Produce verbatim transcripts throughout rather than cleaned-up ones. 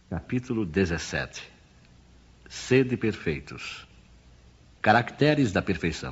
Capítulo dezessete. Sede perfeitos. Caracteres da perfeição.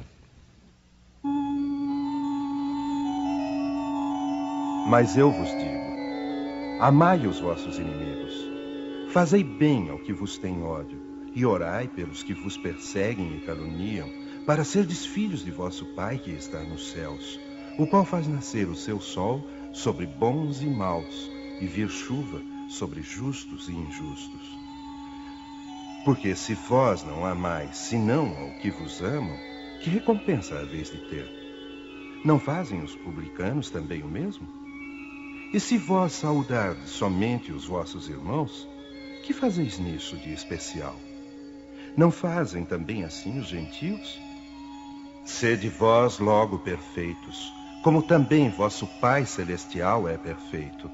Mas eu vos digo, amai os vossos inimigos, fazei bem ao que vos tem ódio, e orai pelos que vos perseguem e caluniam, para serdes filhos de vosso Pai que está nos céus, o qual faz nascer o seu sol sobre bons e maus, e vir chuva sobre justos e injustos. Porque se vós não amais senão ao que vos amam, que recompensa haveis de ter? Não fazem os publicanos também o mesmo? E se vós saudardes somente os vossos irmãos, que fazeis nisso de especial? Não fazem também assim os gentios? Sede vós logo perfeitos, como também vosso Pai Celestial é perfeito.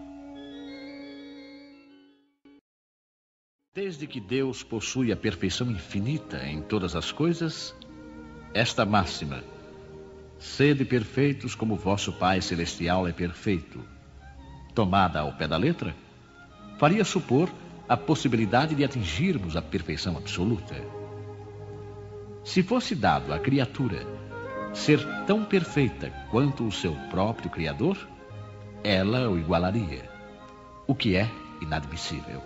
Desde que Deus possui a perfeição infinita em todas as coisas, esta máxima, sede perfeitos como vosso Pai Celestial é perfeito, tomada ao pé da letra, faria supor a possibilidade de atingirmos a perfeição absoluta. Se fosse dado à criatura ser tão perfeita quanto o seu próprio Criador, ela o igualaria, o que é inadmissível.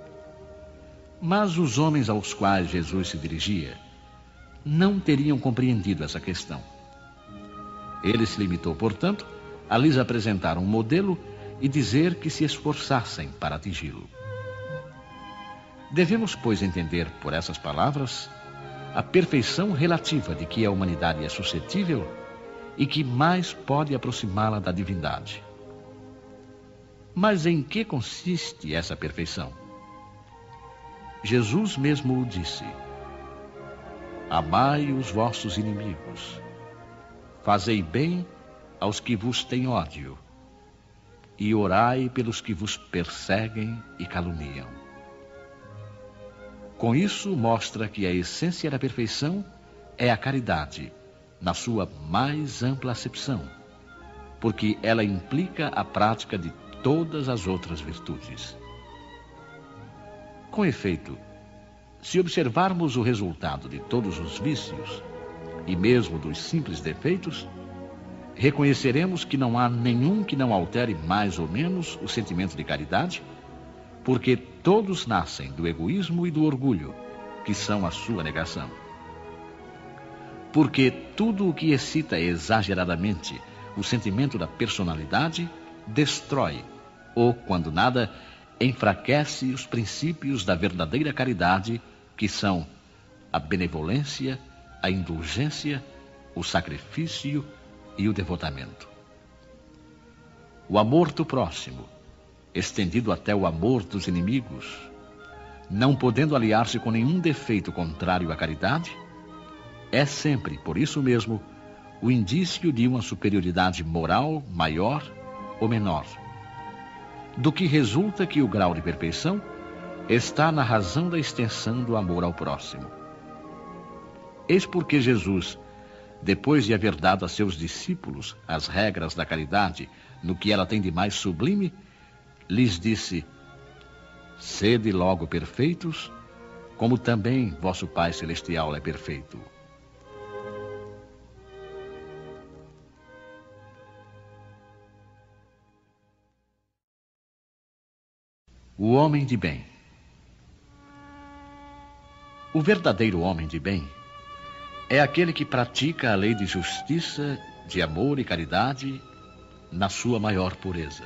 Mas os homens aos quais Jesus se dirigia não teriam compreendido essa questão. Ele se limitou, portanto, a lhes apresentar um modelo e dizer que se esforçassem para atingi-lo. Devemos, pois, entender por essas palavras a perfeição relativa de que a humanidade é suscetível e que mais pode aproximá-la da divindade. Mas em que consiste essa perfeição? Jesus mesmo o disse: amai os vossos inimigos, fazei bem aos que vos têm ódio, e orai pelos que vos perseguem e caluniam. Com isso, mostra que a essência da perfeição é a caridade, na sua mais ampla acepção, porque ela implica a prática de todas as outras virtudes. Com efeito, se observarmos o resultado de todos os vícios, e mesmo dos simples defeitos, reconheceremos que não há nenhum que não altere mais ou menos o sentimento de caridade, porque todos nascem do egoísmo e do orgulho, que são a sua negação. Porque tudo o que excita exageradamente o sentimento da personalidade destrói, ou, quando nada, enfraquece os princípios da verdadeira caridade, que são a benevolência, a indulgência, o sacrifício e o devotamento. O amor do próximo, estendido até o amor dos inimigos, não podendo aliar-se com nenhum defeito contrário à caridade, é sempre, por isso mesmo, o indício de uma superioridade moral maior ou menor, do que resulta que o grau de perfeição está na razão da extensão do amor ao próximo. Eis porque Jesus, depois de haver dado a seus discípulos as regras da caridade no que ela tem de mais sublime, lhes disse: sede logo perfeitos, como também vosso Pai Celestial é perfeito. O homem de bem. O verdadeiro homem de bem é aquele que pratica a lei de justiça, de amor e caridade na sua maior pureza.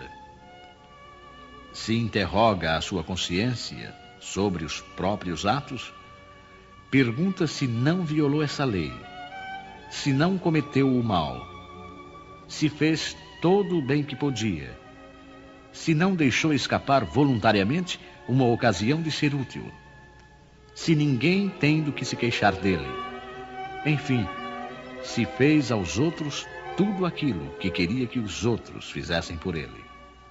Se interroga a sua consciência sobre os próprios atos, pergunta se não violou essa lei, se não cometeu o mal, se fez todo o bem que podia, se não deixou escapar voluntariamente uma ocasião de ser útil, se ninguém tem do que se queixar dele, enfim, se fez aos outros tudo aquilo que queria que os outros fizessem por ele.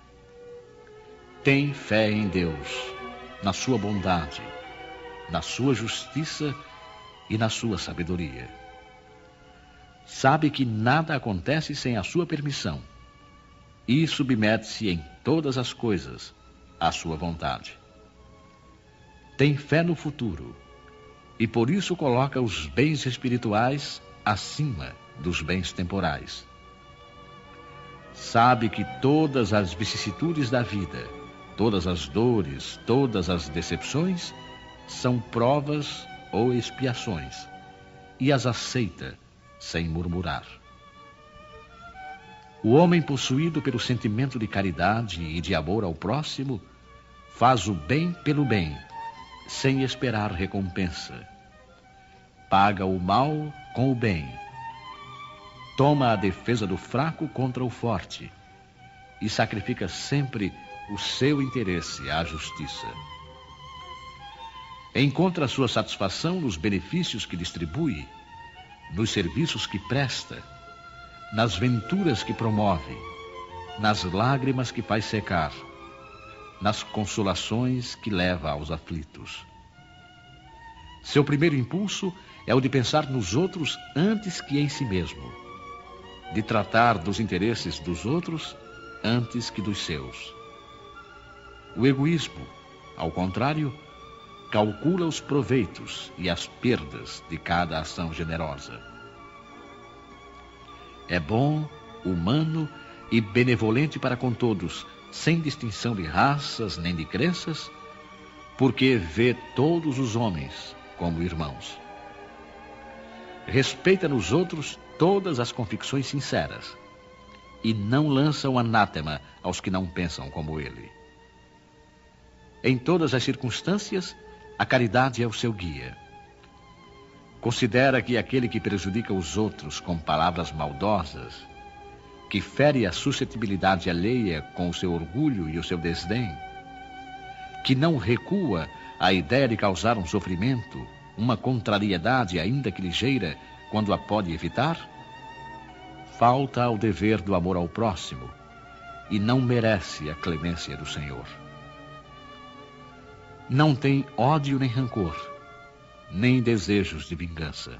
Tem fé em Deus, na sua bondade, na sua justiça e na sua sabedoria. Sabe que nada acontece sem a sua permissão e submete-se em todas as coisas à sua vontade. tem fé no futuro e por isso coloca os bens espirituais acima dos bens temporais. Sabe que todas as vicissitudes da vida, todas as dores, todas as decepções são provas ou expiações e as aceita sem murmurar. O homem possuído pelo sentimento de caridade e de amor ao próximo faz o bem pelo bem, sem esperar recompensa. Paga o mal com o bem. Toma a defesa do fraco contra o forte e sacrifica sempre o seu interesse à justiça. Encontra sua satisfação nos benefícios que distribui, nos serviços que presta, nas venturas que promove, nas lágrimas que faz secar, nas consolações que leva aos aflitos. Seu primeiro impulso é o de pensar nos outros antes que em si mesmo, de tratar dos interesses dos outros antes que dos seus. O egoísmo, ao contrário, calcula os proveitos e as perdas de cada ação generosa. É bom, humano e benevolente para com todos, sem distinção de raças nem de crenças, porque vê todos os homens como irmãos. Respeita nos outros todas as convicções sinceras e não lança o anátema aos que não pensam como ele. Em todas as circunstâncias, a caridade é o seu guia. Considera que aquele que prejudica os outros com palavras maldosas, que fere a suscetibilidade alheia com o seu orgulho e o seu desdém, que não recua à ideia de causar um sofrimento, uma contrariedade ainda que ligeira, quando a pode evitar, falta ao dever do amor ao próximo e não merece a clemência do Senhor. Não tem ódio nem rancor, nem desejos de vingança.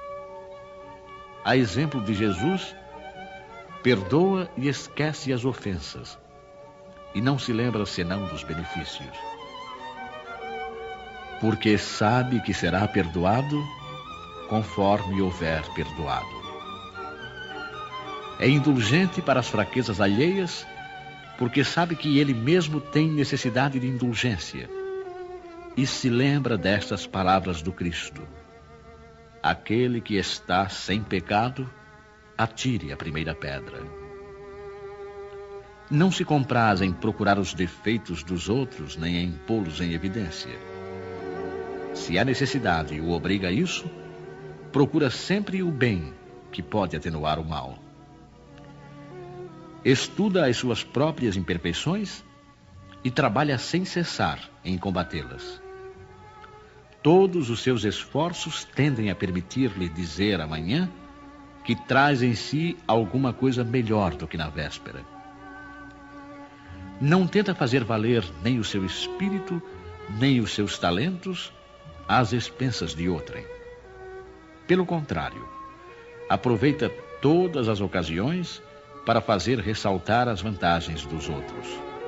A exemplo de Jesus, perdoa e esquece as ofensas, e não se lembra senão dos benefícios. Porque sabe que será perdoado conforme houver perdoado. É indulgente para as fraquezas alheias, porque sabe que ele mesmo tem necessidade de indulgência, e se lembra destas palavras do Cristo: aquele que está sem pecado, atire a primeira pedra. Não se compraz em procurar os defeitos dos outros, nem em pô-los em evidência. Se a necessidade o obriga a isso, procura sempre o bem que pode atenuar o mal. Estuda as suas próprias imperfeições e trabalha sem cessar em combatê-las. Todos os seus esforços tendem a permitir-lhe dizer amanhã que traz em si alguma coisa melhor do que na véspera. Não tenta fazer valer nem o seu espírito, nem os seus talentos às expensas de outrem. Pelo contrário, aproveita todas as ocasiões para fazer ressaltar as vantagens dos outros.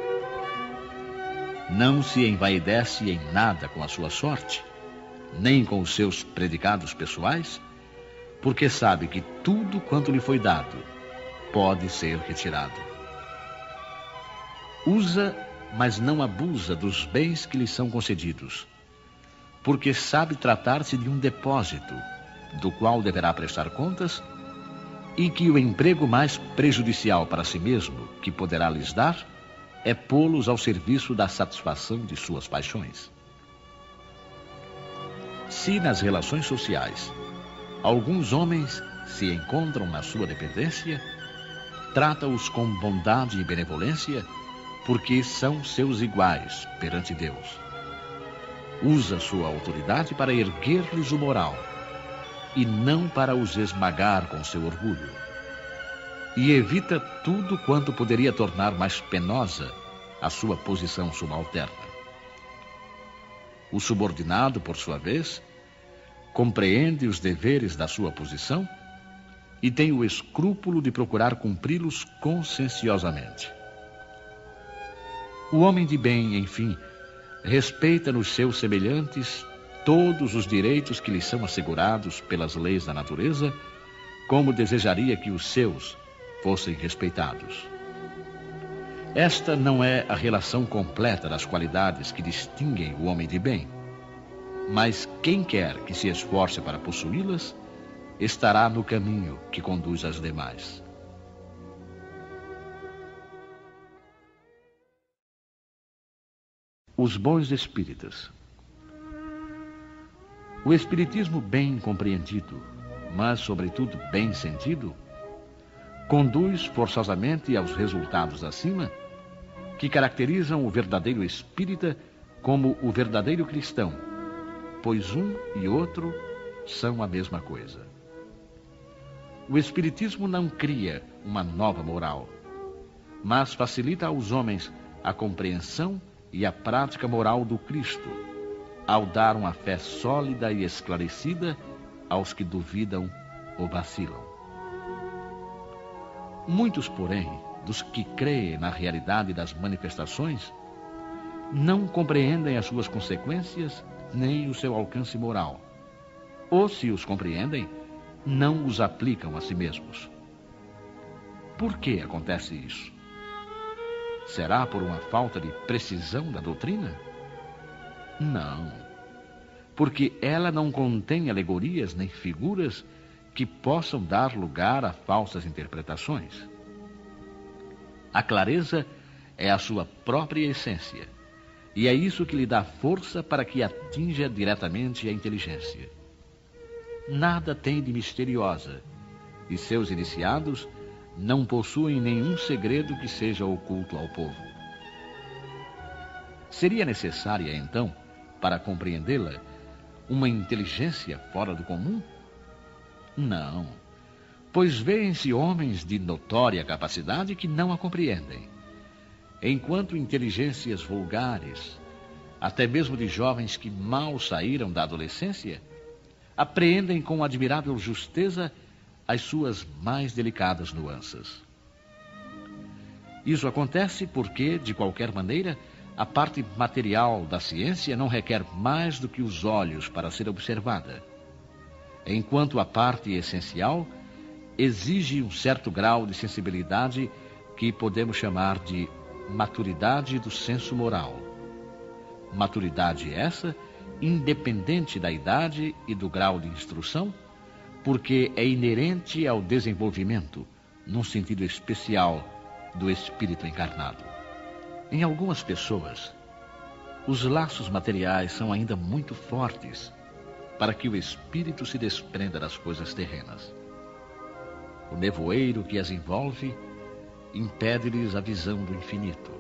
Não se envaidece em nada com a sua sorte, nem com os seus predicados pessoais, porque sabe que tudo quanto lhe foi dado pode ser retirado. Usa, mas não abusa dos bens que lhe são concedidos, porque sabe tratar-se de um depósito, do qual deverá prestar contas, e que o emprego mais prejudicial para si mesmo que poderá lhes dar é pô-los ao serviço da satisfação de suas paixões. Se nas relações sociais alguns homens se encontram na sua dependência, trata-os com bondade e benevolência, porque são seus iguais perante Deus. Usa sua autoridade para erguer-lhes o moral, e não para os esmagar com seu orgulho. E evita tudo quanto poderia tornar mais penosa a sua posição subalterna. O subordinado, por sua vez, compreende os deveres da sua posição e tem o escrúpulo de procurar cumpri-los conscienciosamente. O homem de bem, enfim, respeita nos seus semelhantes todos os direitos que lhes são assegurados pelas leis da natureza, como desejaria que os seus fossem respeitados. Esta não é a relação completa das qualidades que distinguem o homem de bem, mas quem quer que se esforce para possuí-las, estará no caminho que conduz às demais. Os bons espíritas. O espiritismo bem compreendido, mas sobretudo bem sentido, conduz forçosamente aos resultados acima, que caracterizam o verdadeiro espírita como o verdadeiro cristão, pois um e outro são a mesma coisa. O espiritismo não cria uma nova moral, mas facilita aos homens a compreensão e a prática moral do Cristo, ao dar uma fé sólida e esclarecida aos que duvidam ou vacilam. Muitos, porém, dos que creem na realidade das manifestações, não compreendem as suas consequências nem o seu alcance moral, ou, se os compreendem, não os aplicam a si mesmos. Por que acontece isso? Será por uma falta de precisão da doutrina? Não, porque ela não contém alegorias nem figuras que possam dar lugar a falsas interpretações. A clareza é a sua própria essência, e é isso que lhe dá força para que atinja diretamente a inteligência. Nada tem de misteriosa, e seus iniciados não possuem nenhum segredo que seja oculto ao povo. Seria necessária, então, para compreendê-la, uma inteligência fora do comum? Não, pois vêem-se homens de notória capacidade que não a compreendem, enquanto inteligências vulgares, até mesmo de jovens que mal saíram da adolescência, apreendem com admirável justeza as suas mais delicadas nuances. Isso acontece porque, de qualquer maneira, a parte material da ciência não requer mais do que os olhos para ser observada, enquanto a parte essencial exige um certo grau de sensibilidade que podemos chamar de maturidade do senso moral. Maturidade essa independente da idade e do grau de instrução, porque é inerente ao desenvolvimento, num sentido especial, do espírito encarnado. Em algumas pessoas, os laços materiais são ainda muito fortes para que o espírito se desprenda das coisas terrenas. O nevoeiro que as envolve impede-lhes a visão do infinito.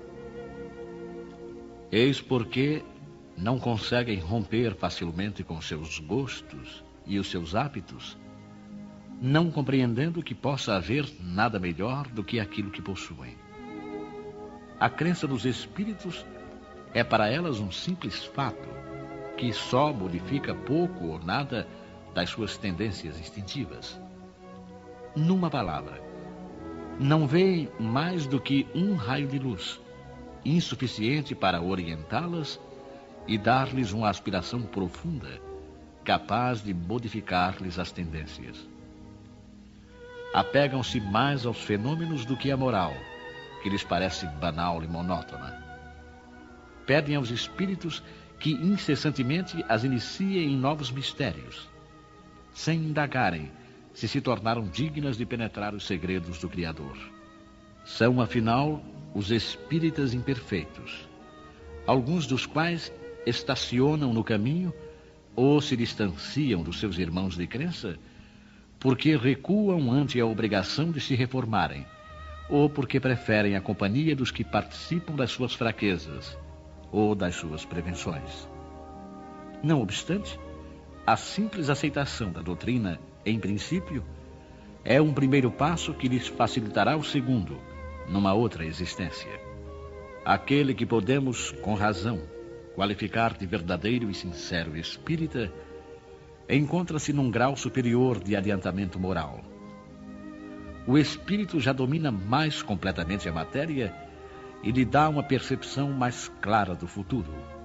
Eis porque não conseguem romper facilmente com seus gostos e os seus hábitos, não compreendendo que possa haver nada melhor do que aquilo que possuem. A crença dos espíritos é para elas um simples fato, que só modifica pouco ou nada das suas tendências instintivas. Numa palavra, não veem mais do que um raio de luz, insuficiente para orientá-las e dar-lhes uma aspiração profunda, capaz de modificar-lhes as tendências. Apegam-se mais aos fenômenos do que à moral, que lhes parece banal e monótona. Pedem aos espíritos que incessantemente as iniciem em novos mistérios, sem indagarem se se tornaram dignas de penetrar os segredos do Criador. São, afinal, os espíritas imperfeitos, alguns dos quais estacionam no caminho ou se distanciam dos seus irmãos de crença porque recuam ante a obrigação de se reformarem, ou porque preferem a companhia dos que participam das suas fraquezas ou das suas prevenções. Não obstante, a simples aceitação da doutrina, em princípio, é um primeiro passo que lhes facilitará o segundo, numa outra existência. Aquele que podemos, com razão, qualificar de verdadeiro e sincero espírita, encontra-se num grau superior de adiantamento moral. O espírito já domina mais completamente a matéria e lhe dá uma percepção mais clara do futuro.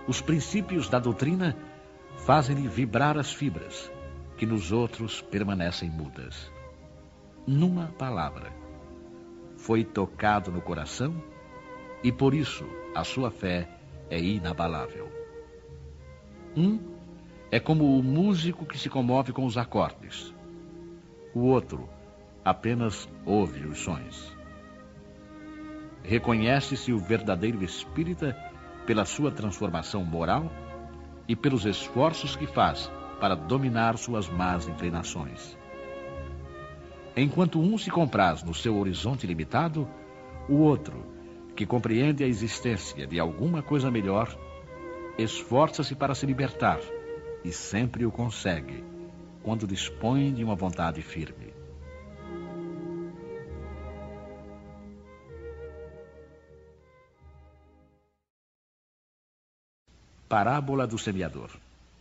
Os princípios da doutrina fazem-lhe vibrar as fibras, que nos outros permanecem mudas. Numa palavra, foi tocado no coração e por isso a sua fé é inabalável. Um é como o músico que se comove com os acordes. O outro apenas ouve os sons. Reconhece-se o verdadeiro espírita pela sua transformação moral e pelos esforços que faz para dominar suas más inclinações. Enquanto um se compraz no seu horizonte limitado, o outro, que compreende a existência de alguma coisa melhor, esforça-se para se libertar e sempre o consegue, quando dispõe de uma vontade firme. Parábola do semeador.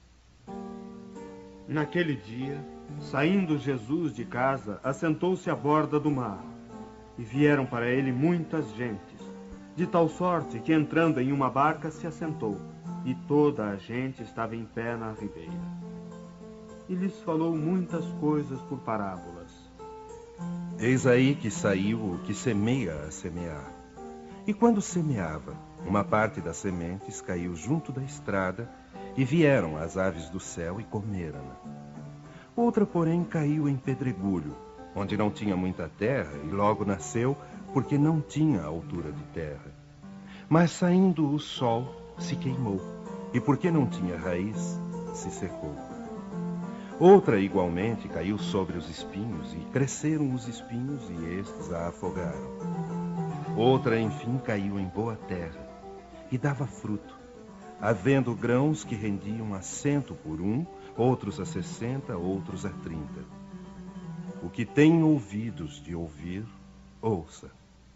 Naquele dia, saindo Jesus de casa, assentou-se à borda do mar, e vieram para ele muitas gentes, de tal sorte que, entrando em uma barca, se assentou, e toda a gente estava em pé na ribeira. E lhes falou muitas coisas por parábolas. Eis aí que saiu o que semeia a semear. E quando semeava, uma parte das sementes caiu junto da estrada, e vieram as aves do céu e comeram-na. Outra, porém, caiu em pedregulho, onde não tinha muita terra, e logo nasceu, porque não tinha altura de terra. Mas saindo o sol, se queimou, e porque não tinha raiz, se secou. Outra, igualmente, caiu sobre os espinhos, e cresceram os espinhos, e estes a afogaram. Outra, enfim, caiu em boa terra, e dava fruto, havendo grãos que rendiam a cento por um, outros a sessenta, outros a trinta. O que tem ouvidos de ouvir, ouça.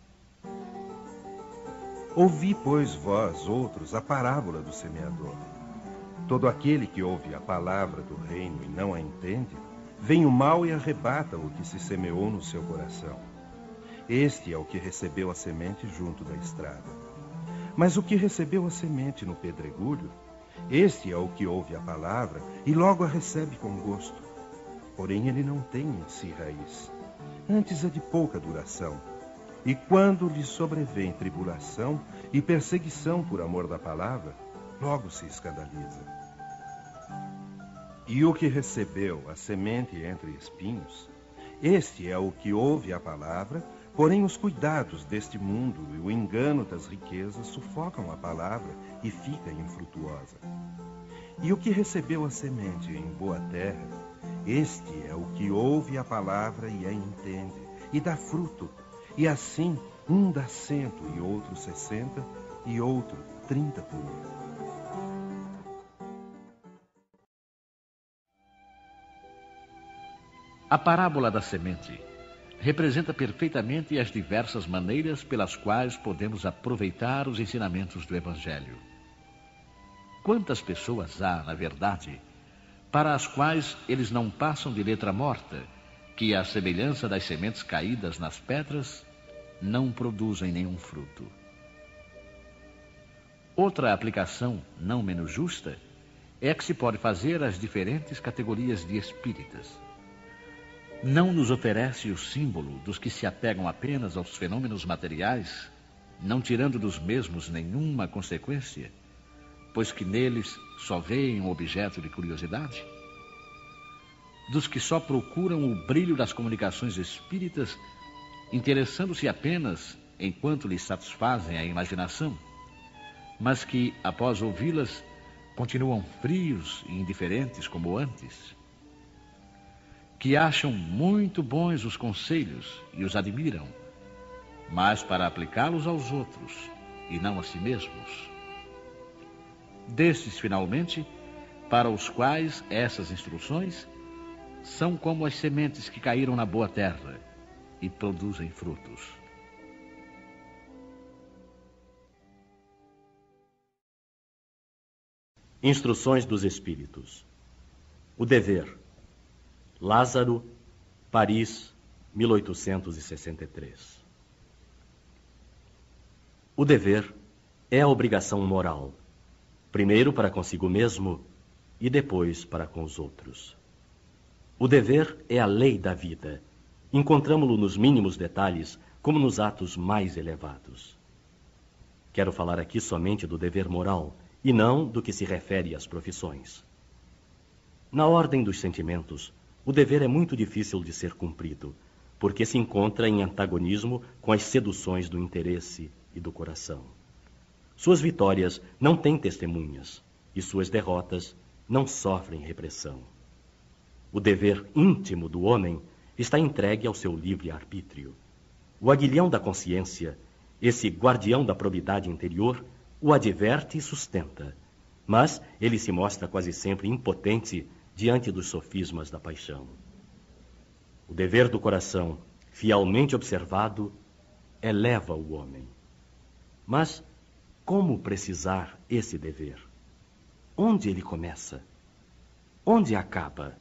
Ouvi, pois, vós, outros, a parábola do semeador. Todo aquele que ouve a palavra do reino e não a entende, vem o mal e arrebata o que se semeou no seu coração. Este é o que recebeu a semente junto da estrada. Mas o que recebeu a semente no pedregulho, este é o que ouve a palavra e logo a recebe com gosto. Porém ele não tem em si raiz, antes é de pouca duração. E quando lhe sobrevém tribulação e perseguição por amor da palavra, logo se escandaliza. E o que recebeu a semente entre espinhos, este é o que ouve a palavra, porém os cuidados deste mundo e o engano das riquezas sufocam a palavra e fica infrutuosa. E o que recebeu a semente em boa terra, este é o que ouve a palavra e a entende, e dá fruto, e assim um dá cento e outro sessenta, e outro trinta por um. A parábola da semente representa perfeitamente as diversas maneiras pelas quais podemos aproveitar os ensinamentos do Evangelho. Quantas pessoas há, na verdade, para as quais eles não passam de letra morta, que, à semelhança das sementes caídas nas pedras, não produzem nenhum fruto. Outra aplicação, não menos justa, é que se pode fazer às diferentes categorias de espíritas. Não nos oferece o símbolo dos que se apegam apenas aos fenômenos materiais, não tirando dos mesmos nenhuma consequência, pois que neles só veem um objeto de curiosidade? Dos que só procuram o brilho das comunicações espíritas, interessando-se apenas enquanto lhes satisfazem a imaginação, mas que, após ouvi-las, continuam frios e indiferentes como antes? Que acham muito bons os conselhos e os admiram, mas para aplicá-los aos outros e não a si mesmos. Destes, finalmente, para os quais essas instruções são como as sementes que caíram na boa terra e produzem frutos. Instruções dos Espíritos. O dever. Lázaro, Paris, mil oitocentos e sessenta e três. O dever é a obrigação moral. primeiro para consigo mesmo e depois para com os outros. O dever é a lei da vida. Encontramo-lo nos mínimos detalhes, como nos atos mais elevados. Quero falar aqui somente do dever moral, e não do que se refere às profissões. Na ordem dos sentimentos, o dever é muito difícil de ser cumprido, porque se encontra em antagonismo com as seduções do interesse e do coração. Suas vitórias não têm testemunhas, e suas derrotas não sofrem repressão. O dever íntimo do homem está entregue ao seu livre-arbítrio. O aguilhão da consciência, esse guardião da probidade interior, o adverte e sustenta, mas ele se mostra quase sempre impotente diante dos sofismas da paixão. O dever do coração, fielmente observado, eleva o homem. Mas como precisar esse dever? Onde ele começa? Onde acaba?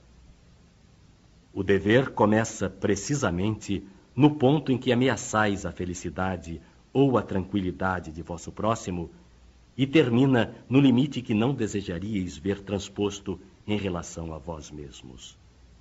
O dever começa precisamente no ponto em que ameaçais a felicidade ou a tranquilidade de vosso próximo e termina no limite que não desejaríeis ver transposto em relação a vós mesmos.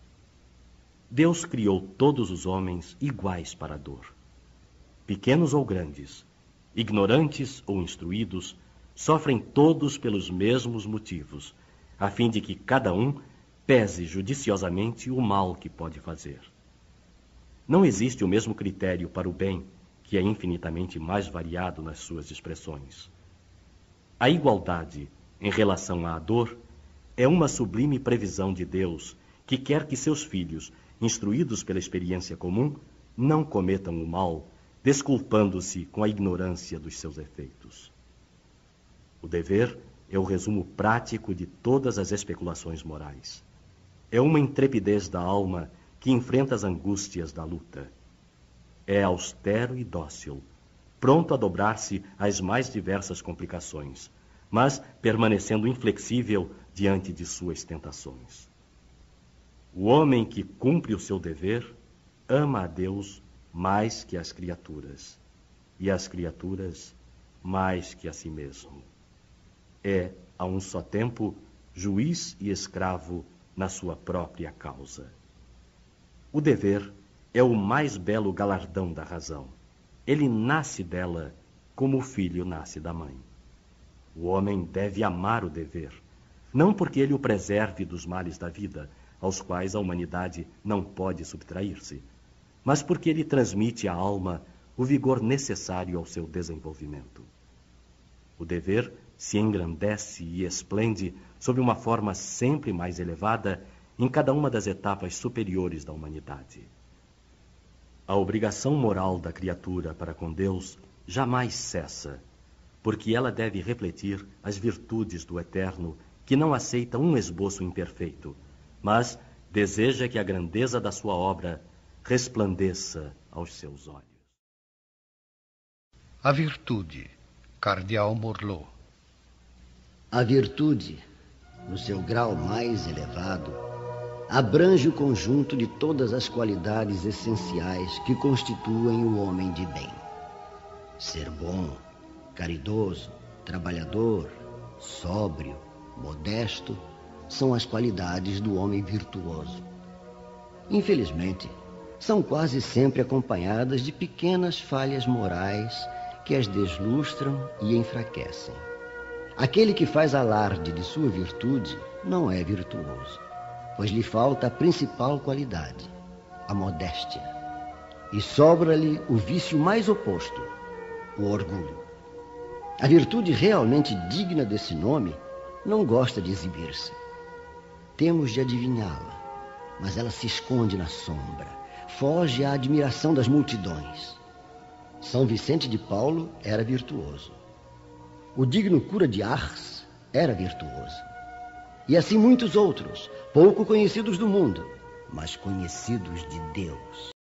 Deus criou todos os homens iguais para a dor. Pequenos ou grandes, ignorantes ou instruídos, sofrem todos pelos mesmos motivos, a fim de que cada um pese judiciosamente o mal que pode fazer. Não existe o mesmo critério para o bem, que é infinitamente mais variado nas suas expressões. A igualdade em relação à dor é uma sublime previsão de Deus, que quer que seus filhos, instruídos pela experiência comum, não cometam o mal, desculpando-se com a ignorância dos seus efeitos. O dever é o resumo prático de todas as especulações morais. É uma intrepidez da alma que enfrenta as angústias da luta. É austero e dócil, pronto a dobrar-se às mais diversas complicações, mas permanecendo inflexível diante de suas tentações. O homem que cumpre o seu dever ama a Deus mais que as criaturas, e as criaturas mais que a si mesmo. É, a um só tempo, juiz e escravo na sua própria causa. O dever é o mais belo galardão da razão. Ele nasce dela como o filho nasce da mãe. O homem deve amar o dever, não porque ele o preserve dos males da vida, aos quais a humanidade não pode subtrair-se, mas porque ele transmite à alma o vigor necessário ao seu desenvolvimento. O dever se engrandece e esplende sob uma forma sempre mais elevada em cada uma das etapas superiores da humanidade. A obrigação moral da criatura para com Deus jamais cessa, porque ela deve refletir as virtudes do Eterno, que não aceita um esboço imperfeito, mas deseja que a grandeza da sua obra resplandeça aos seus olhos. A virtude, Cardeal Morlot. A virtude, no seu grau mais elevado, abrange o conjunto de todas as qualidades essenciais que constituem o homem de bem. Ser bom, caridoso, trabalhador, sóbrio, modesto, são as qualidades do homem virtuoso. Infelizmente, são quase sempre acompanhadas de pequenas falhas morais que as deslustram e enfraquecem. Aquele que faz alarde de sua virtude não é virtuoso, pois lhe falta a principal qualidade, a modéstia. E sobra-lhe o vício mais oposto, o orgulho. A virtude realmente digna desse nome não gosta de exibir-se. Temos de adivinhá-la, mas ela se esconde na sombra, foge à admiração das multidões. São Vicente de Paulo era virtuoso. O digno cura de Ars era virtuoso. E assim muitos outros, pouco conhecidos do mundo, mas conhecidos de Deus.